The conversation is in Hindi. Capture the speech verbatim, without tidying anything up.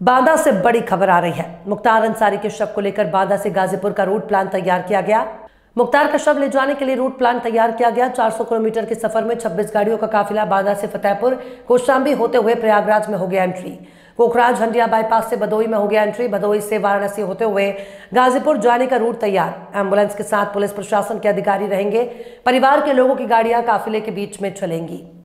बांदा से बड़ी खबर आ रही है। मुख्तार अंसारी के शव को लेकर बांदा से गाजीपुर का रूट प्लान तैयार किया गया। मुख्तार का शव ले जाने के लिए रूट प्लान तैयार किया गया। चार सौ किलोमीटर के सफर में छब्बीस गाड़ियों का काफिला बांदा से फतेहपुर कौशाम्बी होते हुए प्रयागराज में हो गया एंट्री। कोखराज हंडिया बाईपास से भदोई में हो गया एंट्री। भदोई से वाराणसी होते हुए गाजीपुर जाने का रूट तैयार। एम्बुलेंस के साथ पुलिस प्रशासन के अधिकारी रहेंगे। परिवार के लोगों की गाड़ियां काफिले के बीच में चलेंगी।